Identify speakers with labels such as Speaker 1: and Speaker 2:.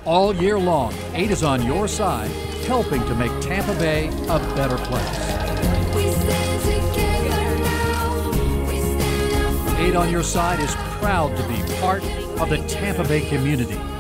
Speaker 1: All year long, 8 is on your side, helping to make Tampa Bay a better place. 8 on your side is proud to be part of the Tampa Bay community.